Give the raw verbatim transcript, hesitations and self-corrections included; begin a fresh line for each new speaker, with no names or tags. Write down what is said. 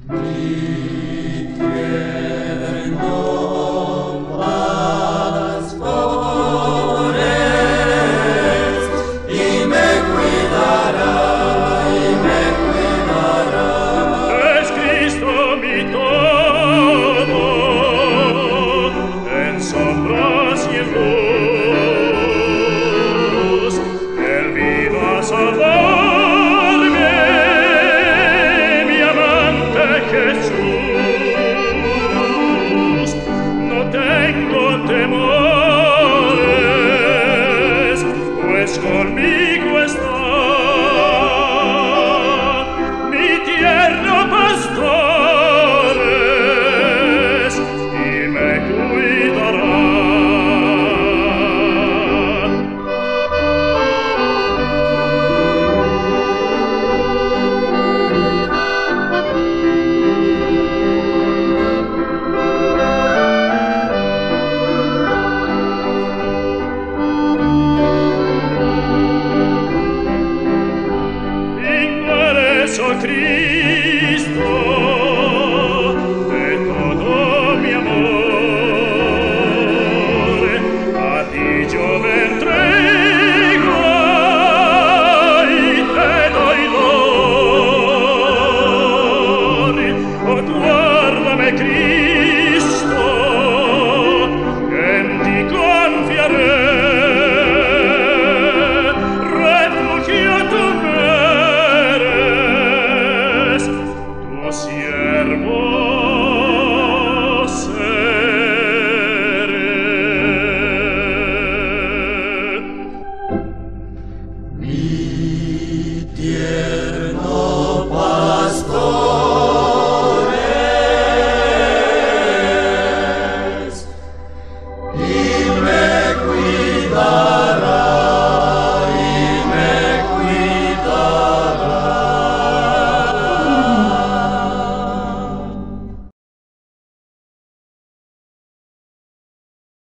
Mi tierno pastores, y me cuidará, y me cuidará.
Es Cristo mi todo, en sombras y en luz. Él vino a salvarme, mi amante Jesús. No tengo temores, pues conmigo está mi tierno pastores, y me cuidará. Oh Cristo, de todo mi amor, a ti yo me entrego y te doy dolor. Oh, guárdame, Cristo, en ti confiaré, refugio tú me eres, tu siervo.